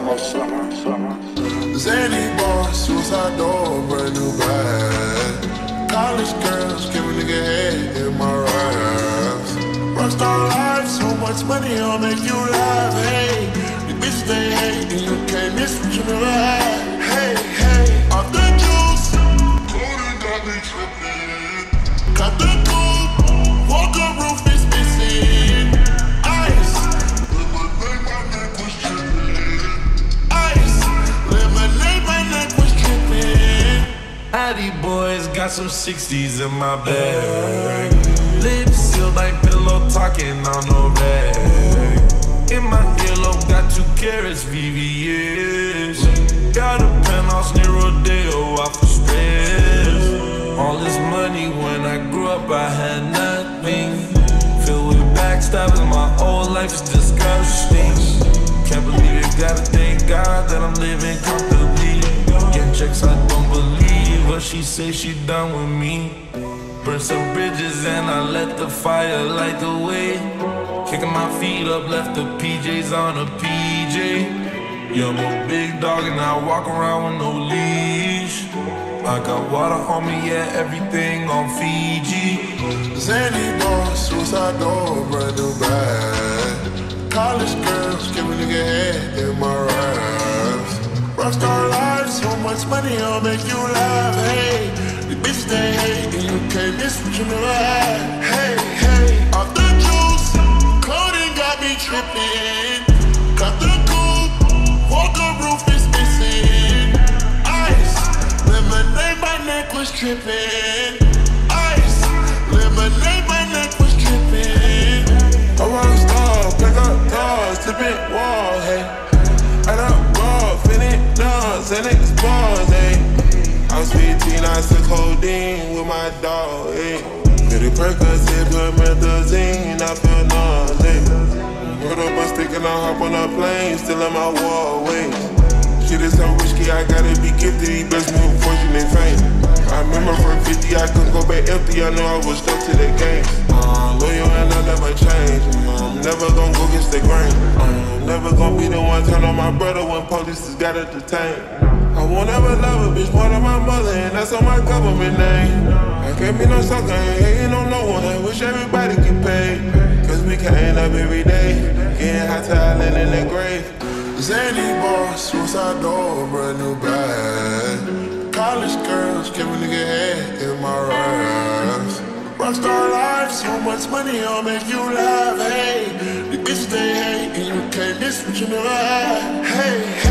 Zany bar, suicide door, brand new bag. College girls, give a nigga head in my raps. Rockstar life, so much money, I'll make you laugh. Hey, the bitch they hate, and you can't miss what you never had. Hey, hey, off the juice, Cody got me tripping. Got the coupe, Walker roof is missing. Ice, lemonade, my neck was tripping. Ice, lemonade, my neck was tripping. Addy boys got some 60s in my bag. Lips sealed like pillow talking on no rag. In my earlobe got 2 carats VVS. Got a penthouse near Rodeo off the stress. All this money when I grew up I had nothing. Filled with backstabbing, my whole life is disgusting. Can't believe it, gotta thank God that I'm living comfortably. Get checks I don't believe, but she say she done with me. Burn some bridges and I let the fire light the way. Kicking my feet up, left the PJs on a PJ. Yeah, I'm a big dog and I walk around with no leash. I got water on me, yeah, everything on Fiji. Zany bar, suicide door, brand new bag. College girls, give a nigga head in my raps. Rockstar life, so much money, I'll make you laugh. Hey, the bitch they hate, and you can't miss what you never had. Hey, hey, off the juice, clothing got me tripping. Got the coupe, Walker roof is missing. Ice, lemonade, my neck was tripping. Ice, lemonade, my neck was tripping. A rockstar, pick up dogs, tipping wall, hey. Add up raw, finish nuts, and expose, hey. I was 15, I took codeine with my dog, hey. Did it Percocet, put methazine, I feel nauseous. Put up a stick and I hop on a plane, still in my wall, wait. Shit is so risky, I gotta be gifted, he blessed me with fortune and fame. I remember from 50, I couldn't go back empty, I knew I was stuck to the game. Loyal and I never change, I'm never gonna go against the grain. I'm never gonna be the one turn on my brother when police got it detained. I won't ever love a bitch more than my mother, and that's on my government name. I can't be no sucker, ain't hating on no one, I wish everybody get paid. Cause we can't up every day, getting hot talent in the grave. Zany bar, suicide door, brand new bag. College girls, give a nigga head in my raps. Rockstar life, so much money, I'll make you laugh. Hey, the bitch they hate, and you can't miss what you never had. Hey.